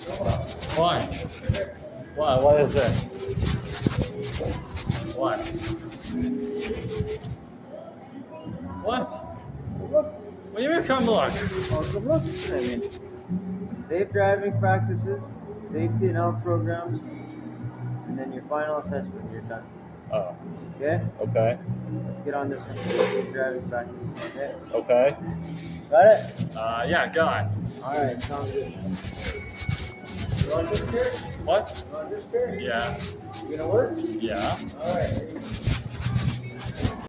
Why? Why? What is it? What? What? What do you mean come look? Oh, good look. I mean, safe driving practices, safety and health programs, and then your final assessment. You're done. Oh, Okay? okay. Let's get on this one. Safe driving practices. Okay? Okay. Got it? Yeah, go on. All right, sounds good. You want this chair? What? You want this chair? Yeah. You gonna work? Yeah. All right.